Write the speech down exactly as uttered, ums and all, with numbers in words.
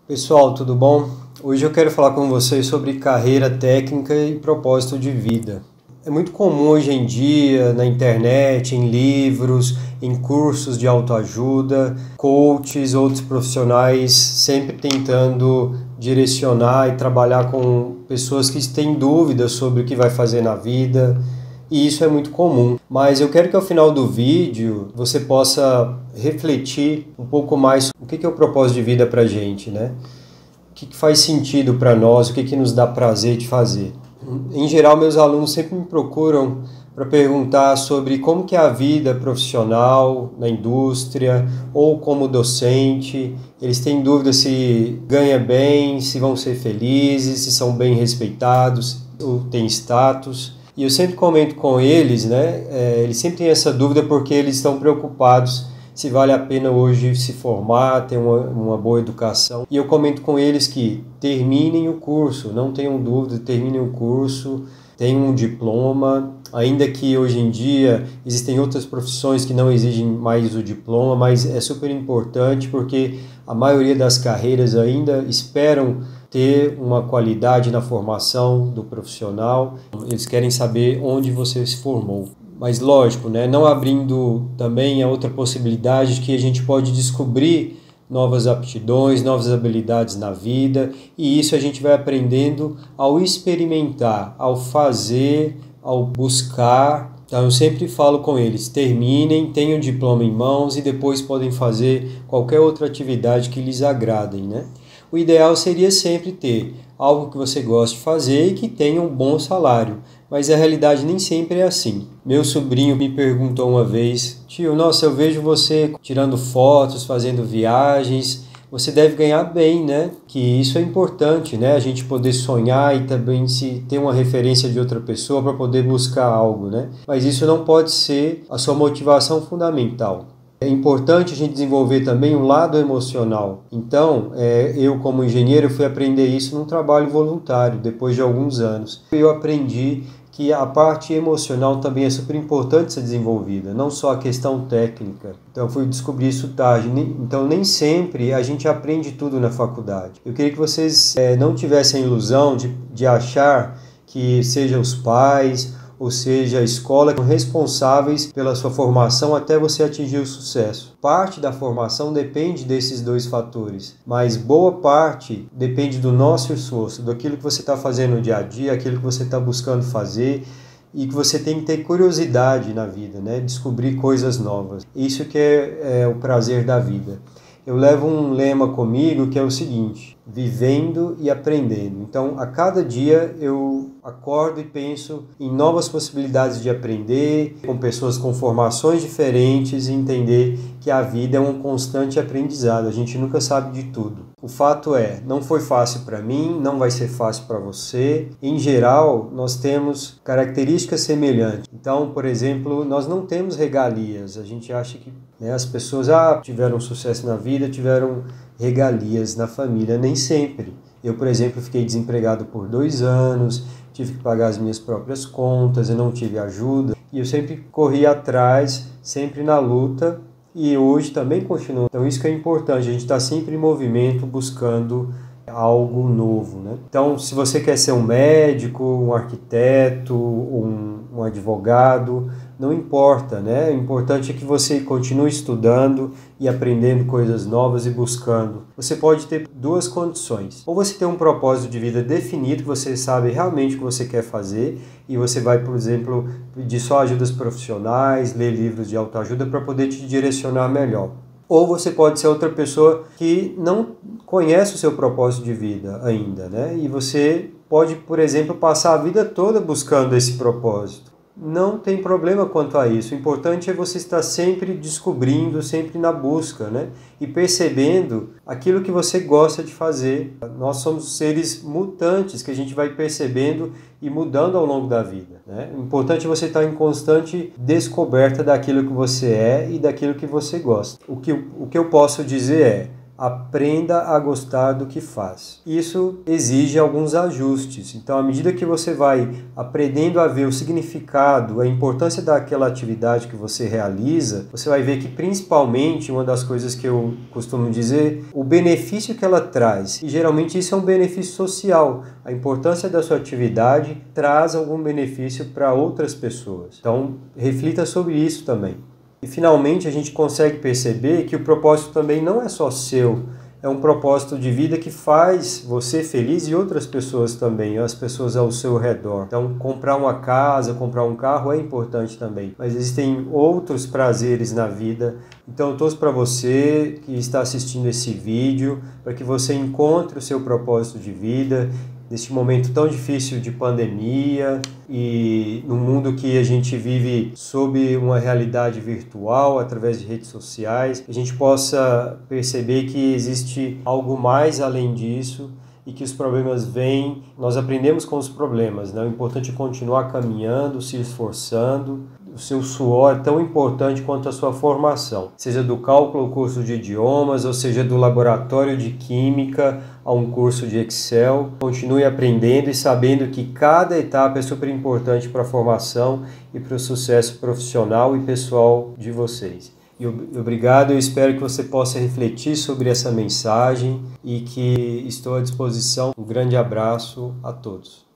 Pessoal, tudo bom? Hoje eu quero falar com vocês sobre carreira técnica e propósito de vida. É muito comum hoje em dia, na internet, em livros, em cursos de autoajuda, coaches, outros profissionais sempre tentando direcionar e trabalhar com pessoas que têm dúvidas sobre o que vai fazer na vida, e isso é muito comum. Mas eu quero que ao final do vídeo você possa refletir um pouco mais o que é o propósito de vida para a gente, né? O que faz sentido para nós, o que nos dá prazer de fazer. Em geral, meus alunos sempre me procuram para perguntar sobre como que é a vida profissional na indústria ou como docente. Eles têm dúvida se ganha bem, se vão ser felizes, se são bem respeitados ou têm status. E eu sempre comento com eles, né? É, eles sempre têm essa dúvida porque eles estão preocupados se vale a pena hoje se formar, ter uma, uma boa educação. E eu comento com eles que terminem o curso, não tenham dúvida, terminem o curso, tenham um diploma, ainda que hoje em dia existem outras profissões que não exigem mais o diploma, mas é super importante porque a maioria das carreiras ainda esperam ter uma qualidade na formação do profissional. Eles querem saber onde você se formou. Mas lógico, né, não abrindo também a outra possibilidade de que a gente pode descobrir novas aptidões, novas habilidades na vida, e isso a gente vai aprendendo ao experimentar, ao fazer, ao buscar. Então eu sempre falo com eles, terminem, tenham o diploma em mãos e depois podem fazer qualquer outra atividade que lhes agradem, né? O ideal seria sempre ter algo que você goste de fazer e que tenha um bom salário, mas a realidade nem sempre é assim. Meu sobrinho me perguntou uma vez, tio, nossa, eu vejo você tirando fotos, fazendo viagens, você deve ganhar bem, né? Que isso é importante, né? A gente poder sonhar e também se ter uma referência de outra pessoa para poder buscar algo, né? Mas isso não pode ser a sua motivação fundamental. É importante a gente desenvolver também um lado emocional. Então, é, eu como engenheiro fui aprender isso num trabalho voluntário, depois de alguns anos. Eu aprendi que a parte emocional também é super importante ser desenvolvida, não só a questão técnica. Então, eu fui descobrir isso tarde. Então, nem sempre a gente aprende tudo na faculdade. Eu queria que vocês é, não tivessem a ilusão de, de achar que sejam os pais, ou seja, a escola, responsáveis pela sua formação até você atingir o sucesso. Parte da formação depende desses dois fatores, mas boa parte depende do nosso esforço, daquilo que você está fazendo no dia a dia, aquilo que você está buscando fazer e que você tem que ter curiosidade na vida, né? Descobrir coisas novas. Isso que é, é o prazer da vida. Eu levo um lema comigo que é o seguinte, vivendo e aprendendo. Então, a cada dia eu acordo e penso em novas possibilidades de aprender, com pessoas com formações diferentes e entender que a vida é um constante aprendizado, a gente nunca sabe de tudo. O fato é, não foi fácil para mim, não vai ser fácil para você. Em geral, nós temos características semelhantes. Então, por exemplo, nós não temos regalias. A gente acha que né, as pessoas ah, tiveram sucesso na vida, tiveram regalias na família. Nem sempre. Eu, por exemplo, fiquei desempregado por dois anos, tive que pagar as minhas próprias contas, eu não tive ajuda. E eu sempre corri atrás, sempre na luta. E hoje também continua. Então isso que é importante, a gente está sempre em movimento buscando algo novo, né? Então se você quer ser um médico, um arquiteto, um, um advogado, não importa, né? O importante é que você continue estudando e aprendendo coisas novas e buscando. Você pode ter duas condições. Ou você tem um propósito de vida definido, que você sabe realmente o que você quer fazer e você vai, por exemplo, pedir só ajudas profissionais, ler livros de autoajuda para poder te direcionar melhor. Ou você pode ser outra pessoa que não conhece o seu propósito de vida ainda, né? E você pode, por exemplo, passar a vida toda buscando esse propósito. Não tem problema quanto a isso. O importante é você estar sempre descobrindo, sempre na busca, né? E percebendo aquilo que você gosta de fazer. Nós somos seres mutantes que a gente vai percebendo e mudando ao longo da vida, né? O importante é você estar em constante descoberta daquilo que você é e daquilo que você gosta. O que, o que eu posso dizer é, aprenda a gostar do que faz. Isso exige alguns ajustes. Então, à medida que você vai aprendendo a ver o significado, a importância daquela atividade que você realiza, você vai ver que, principalmente, uma das coisas que eu costumo dizer, o benefício que ela traz. E geralmente isso é um benefício social. A importância da sua atividade traz algum benefício para outras pessoas. Então, reflita sobre isso também. E finalmente a gente consegue perceber que o propósito também não é só seu, é um propósito de vida que faz você feliz e outras pessoas também, as pessoas ao seu redor. Então, comprar uma casa, comprar um carro é importante também, mas existem outros prazeres na vida. Então, eu torço para você que está assistindo esse vídeo, para que você encontre o seu propósito de vida, neste momento tão difícil de pandemia e no mundo que a gente vive sob uma realidade virtual, através de redes sociais, a gente possa perceber que existe algo mais além disso e que os problemas vêm, nós aprendemos com os problemas, né? O importante é continuar caminhando, se esforçando. O seu suor é tão importante quanto a sua formação, seja do cálculo ao curso de idiomas, ou seja do laboratório de química a um curso de Excel. Continue aprendendo e sabendo que cada etapa é super importante para a formação e para o sucesso profissional e pessoal de vocês. E obrigado, eu espero que você possa refletir sobre essa mensagem e que estou à disposição. Um grande abraço a todos.